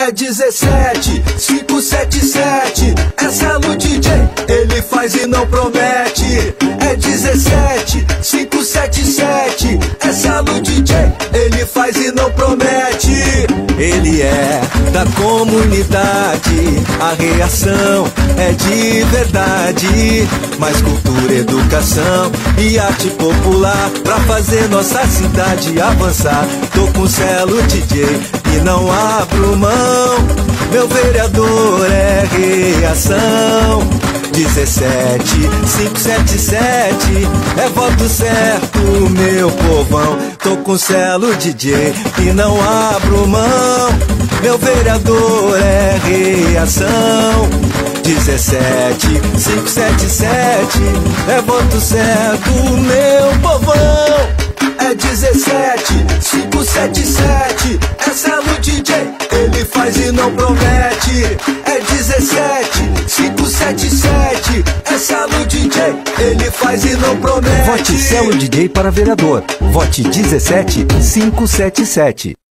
É 17577, é Celo DJ, ele faz e não promete. É 17577, é Celo DJ, ele faz e não promete. Ele é da comunidade, a reação é de verdade. Mais cultura, educação e arte popular pra fazer nossa cidade avançar. Tô com Celo DJ e não abro mão. Meu vereador é reação. 17577 é voto certo, meu povão. Tô com Celo DJ e não abro mão. Meu vereador é reação. 17577 é voto certo, meu povão. É 17577, é Celo DJ, ele faz e não promete. É 17577, é Celo DJ, ele faz e não promete. Vote Celo DJ para vereador. Vote 17577.